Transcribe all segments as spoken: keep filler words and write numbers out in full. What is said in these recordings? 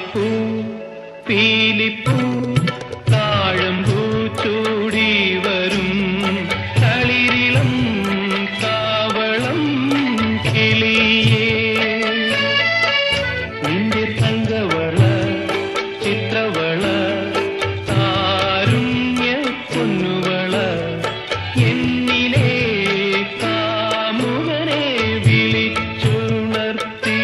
താലിപ്പൂ പീലിപ്പൂ താഴമ്പൂ ചൂടി വരും തളിരിളം കാവളം കിളിയേ നിന്റെ തങ്കവള ചിത്രവള താരുണ്യ പൊന്നുവള എന്നിലെ കാമുകനെ വിളിച്ചുണർത്തി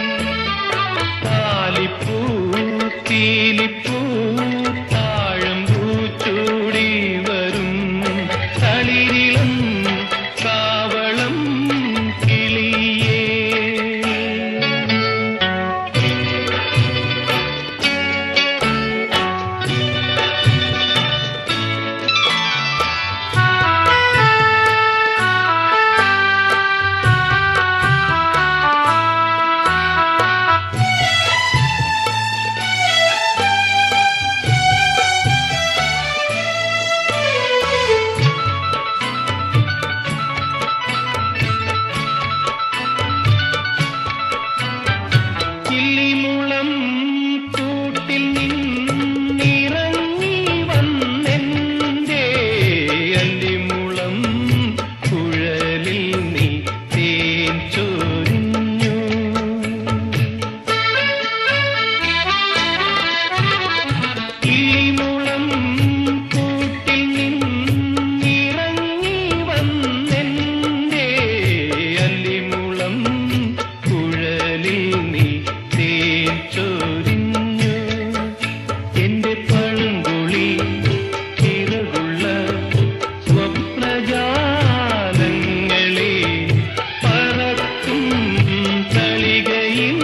താലിപ്പൂ പീലിപ്പൂ താഴമ്പൂ ചൂടി വരും തളിരിളം കാവളം കിളിയേ കിളിമുളം കൂട്ടിൽ നിന്നിറങ്ങി വന്നെന്റെ അല്ലിമുളം കുഴലിൽ നീ തേൻ ചൊരിഞ്ഞു കിളിമുളം കൂട്ടിൽ നിന്നിറങ്ങി വന്നെന്റെ അല്ലിമുളം കുഴലിൽ നീ തേൻ ചൊരിഞ്ഞു എന്റെ പഴങ്കുളി ചിറകുള്ള സ്വപ്നജാലങ്ങളെ പറക്കും തളികയിൽ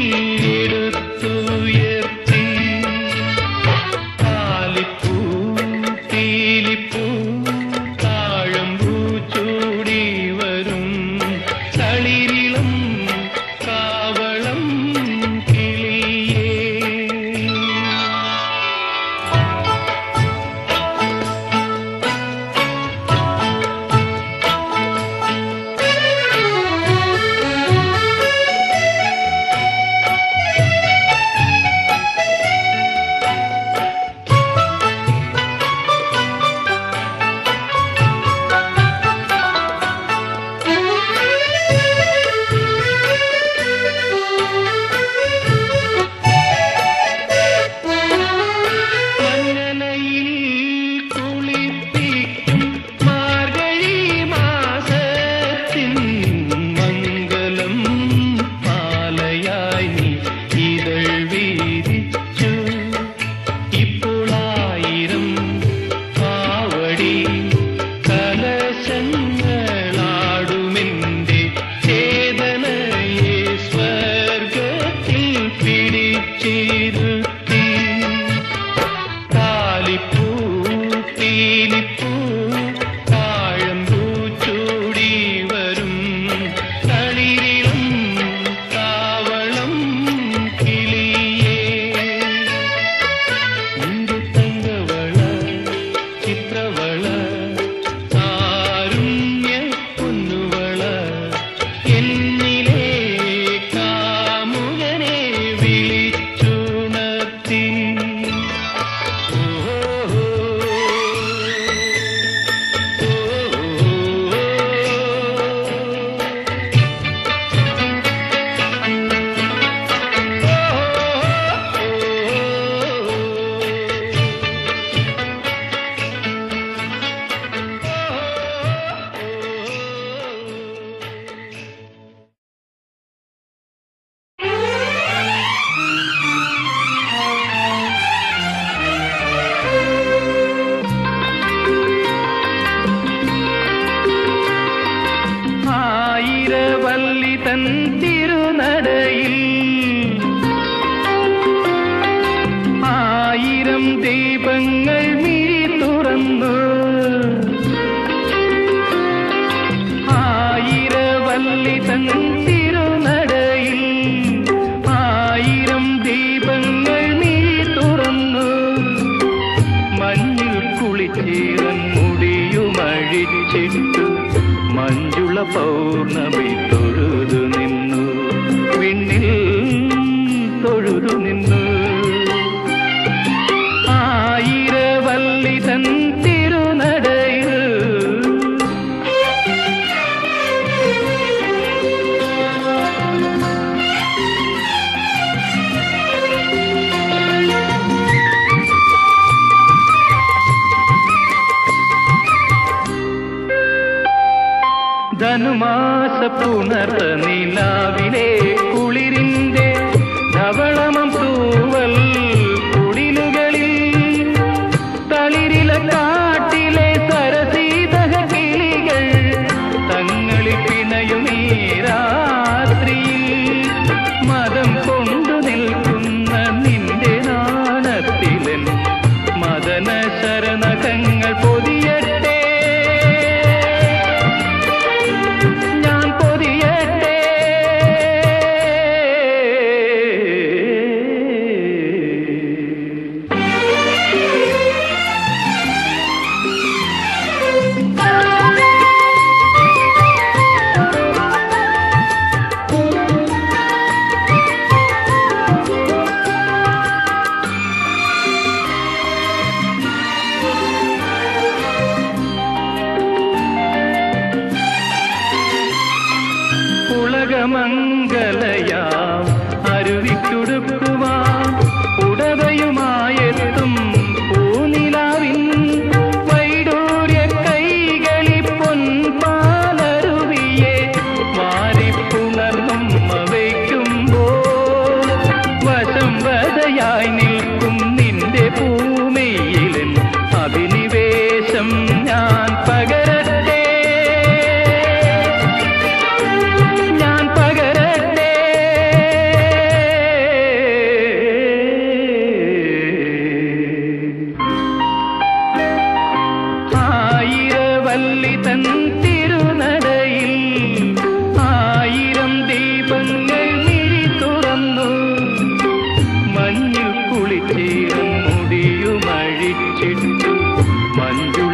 എടുത്തുയർത്തി താലിപ്പൂ പീലിപ്പൂ താഴമ്പൂ ചൂടി വരും തളിരിളം കാവളം കിളിയേ മഞ്ഞനയിൽ കുളിപ്പിക്കും മാർഗഴി മാസത്തിൻ മംഗളം മാലയായി നീ ഇതൾ വീതിച്ചു ഇപ്പോൾ ആയിരം കാവടി കലശങ്ങളാടുമെന്റെ ചേതനയെ സ്വർഗത്തിൽ പിടിച്ചിരുത്തി താലിപ്പൂ പീലിപ്പൂ താഴമ്പൂ ചൂടി വരും തളിരിളം കാവളം കിളിയേ നിന്റെ തങ്കവള ചിത്രവള താരുണ്യ പൊന്നുവള എന്നിലെ കാമുകനെ വിളിച്ചുണർത്തി ആയിരവല്ലി തൻ തിരുനടയിൽ ആയിരം ദീപങ്ങൾ മിഴി തുറന്നു ആയിരവല്ലി തൻ തിരുനടയിൽ ആയിരം ദീപങ്ങൾ മിഴി തുറന്നു മഞ്ഞിൽ കുളിച്ചീറൻ മുടിയുമഴിച്ചിട്ടു മഞ്ജുള പൗർണമി തൊഴുതു നിന്നു വിണ്ണിൽ തൊഴുതു നിന്നു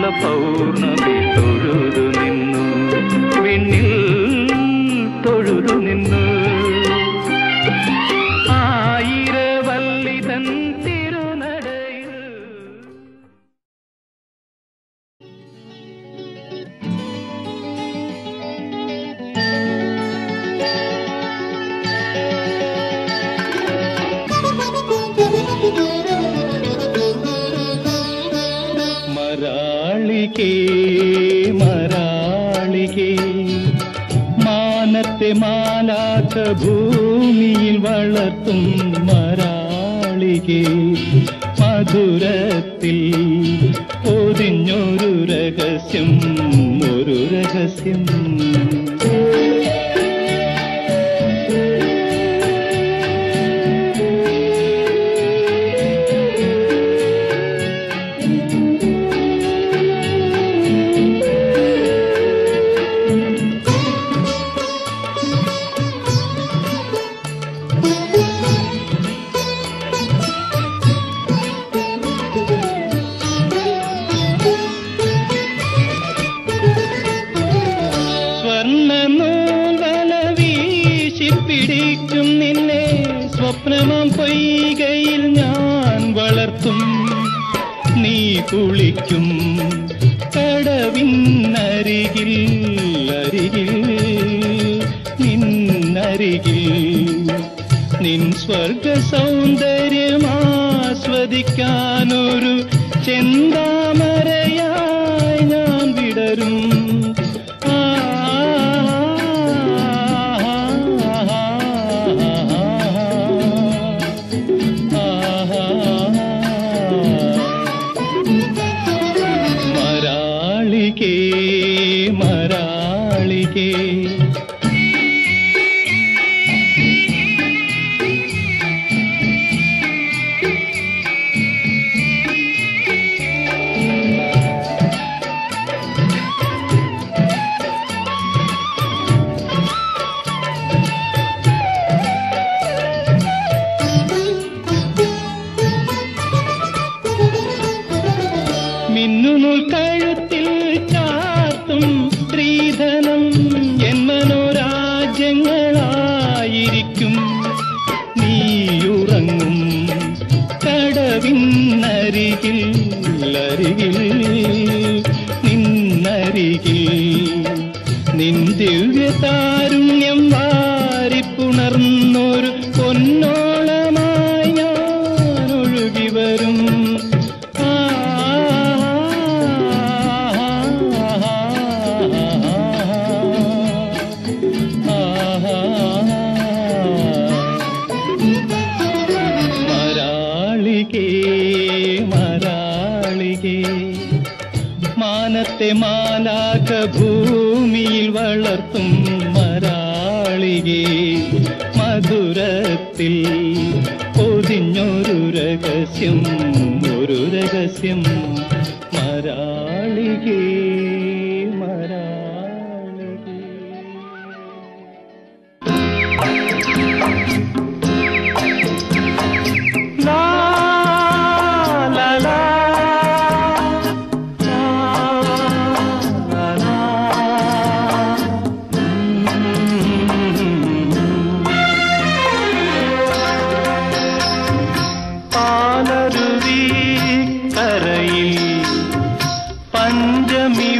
പൗർണമി തൊഴുതു നിന്നു, വിണ്ണിൽ തൊഴുതു നിന്നു. ആയിരവല്ലി തൻ തിരുനടയിൽ മരാളികേ മരാളികേ മാനത്തെ മാലാഖ ഭൂമിയിൽ വളർത്തും മരാളികേ, മധുരത്തിൽ പൊതിഞ്ഞൊരു രഹസ്യം, ഒരു രഹസ്യം. പിടിക്കും നിന്നെ സ്വപ്നമാം പൊയ്കയിൽ ഞാൻ വളർത്തും, നീ കുളിക്കും കടവിന്നരികിൽ, അരികിൽ നിന്നരികിൽ നിൻ സ്വർഗ സൗന്ദര്യമാസ്വദിക്കാനൊരു ചെന്താമരയായി ഞാൻ വിടരും. മരാളികേ മരാളികേ മിന്നുനൂൽ കഴുത്തിൽ ചാർത്തും സ്ത്രീധനം എൻ മനോരാജ്യങ്ങളായിരിക്കും, നീയുറങ്ങും കടവിന്നരികിൽ, അരികിൽ നിന്നരികിൽ നിൻ ദിവ്യതാരുണ്യം വാരിപ്പുണർന്നൊരു പൊന്നോളമായി ഞാൻ ഒഴുകി വരും. മരാളികേ മരാളികേ മാനത്തെ മാലാഖ ഭൂമിയിൽ വളർത്തും മരാളികേ, മധുരത്തിൽ പൊതിഞ്ഞൊരു രഹസ്യം, ഒരു രഹസ്യം. മരാളികേ മരാളികേ ലാ ലാ ലാ ലാ ലാ. പാലരുവി കരയിൽ പഞ്ചമി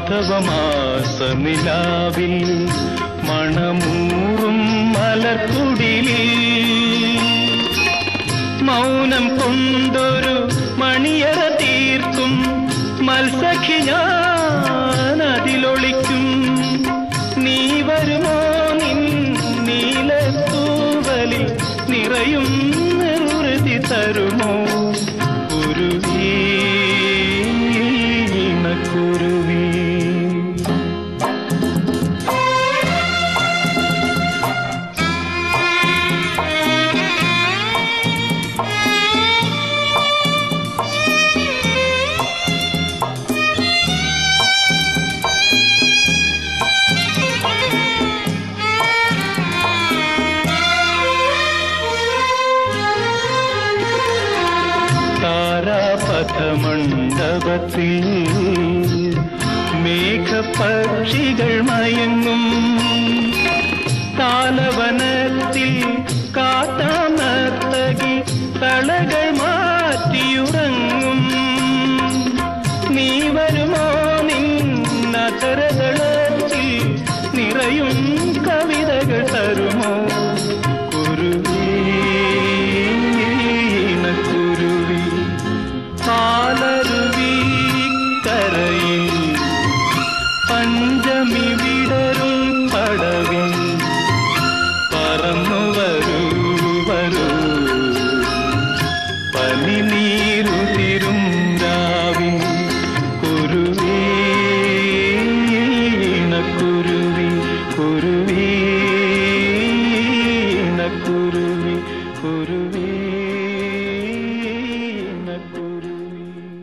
മാധവമാസനിലാവിൽ മണമൂറും മലർക്കുടിലിൽ മൗനം കൊണ്ടൊരു മണിയറ തീർക്കും മത്സഖി ഞാൻ അതിലൊളിക്കും. നീ വരുമോ നിൻ നീലത്തൂവലിൽ നിറയും നെറുതി തരുമോ കുരുവി ഇണക്കുരുവി. താരാപഥമണ്ഡപത്തിൽ മേഘപക്ഷികൾ മയങ്ങും താലവനത്തിൽ കാട്ടാനർത്തകി തളകൾ മാറ്റിയുറങ്ങും. നീ വരുമോ നിന്നതരതളത്തിൽ നിറയും കവിതകൾ തരുമോ കുരുവി ഇണക്കുരുവി. പാലരുവി കരയിൽ പഞ്ചമി വിടരും പടവിൽ പറന്നു വരൂ വരൂ പനിനീരുതിരും രാവിൽ കുരുവി ഇണക്കുരുവി കുരുവി ഇണക്കുരുവി കുരുവി ഇണക്കുരുവി.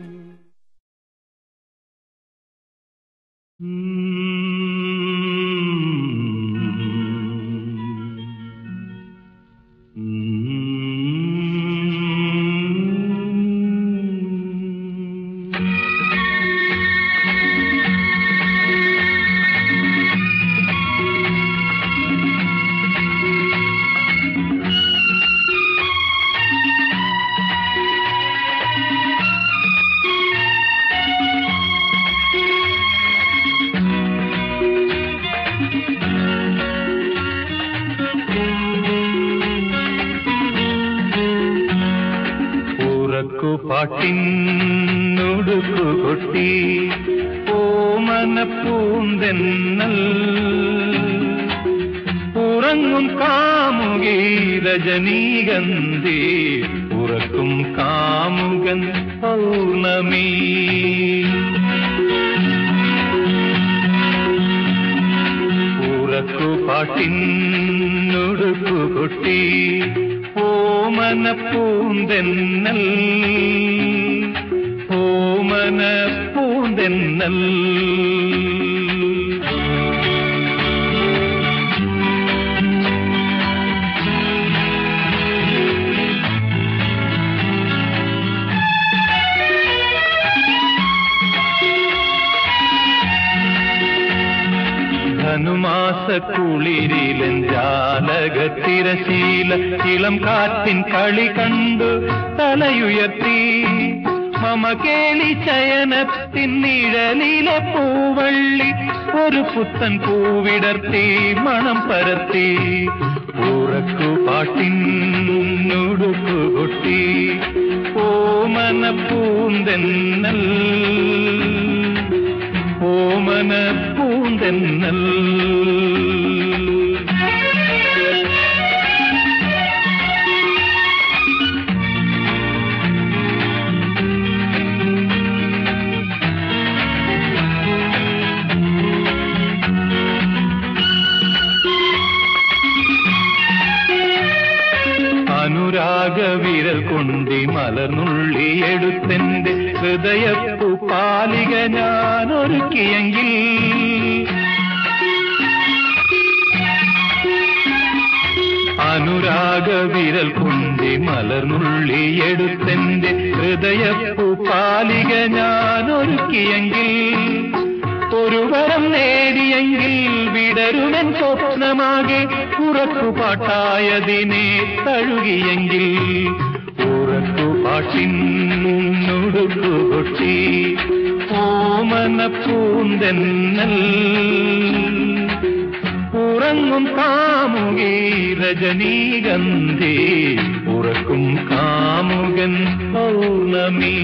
പാട്ടിനുടുക്കു കൊട്ടി ഓമനപ്പൂന്തെന്നൽ ഉറങ്ങും കാമുകി രജനീഗന്ധി ഉറക്കും കാമുകൻ പൗർണമി. ഉറക്കു പാട്ടിനുടുക്കു കൊട്ടി ഓമനപ്പൂന്തെന്നൽ ഓമനപ്പൂന്തെന്നൽ. ധനുമാസക്കുളിരിലൻ ജാലകത്തിരശീല ഇളം കാറ്റിൻ കളി കണ്ടു തലയുയർത്തി മമ കേളി ചയനത്തിൻ നിഴലിലെ പൂവള്ളി ഒരു പുത്തൻ പൂവിടർത്തി മണം പരത്തി. ഉറക്കു പാട്ടിനുടുക്കു കൊട്ടി ഓമനപ്പൂന്തെന്നൽ ഓമനപ്പൂന്തെന്നൽ. അനുരാഗവിരൽ കൊണ്ടി മലർന്നുള്ളിയെടുത്തെന്റെ ഹൃദയപ്പു പാലിക ഞാനൊരുക്കിയെങ്കിൽ അനുരാഗവിരൽ കൊണ്ടി മലർന്നുള്ളിയെടുത്തെന്റെ ഹൃദയപ്പു പാലിക ഞാനൊരുക്കിയെങ്കിൽ ഒരു വരം നേടിയെങ്കിൽ വിടരുമെൻ സ്വപ്നമാകെ ഉറക്കുപാട്ടായതിനെ തഴുകിയെങ്കിൽ ഉറക്കുപാട്ടിനുടുക്കു കൊട്ടി ഓമന ഓമന പൂന്തെന്നൽ ഉറങ്ങും കാമുകി രജനീഗന്ധി ഉറക്കും കാമുകൻ പൗർണമി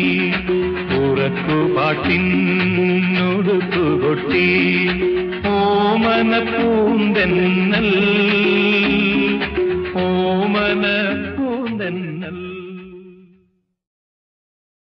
ഉറക്കുപാട്ടിനുടുക്കുകൊട്ടി ഓമന പൂന്തെന്നൽ ഓമന പൂന്തെന്നൽ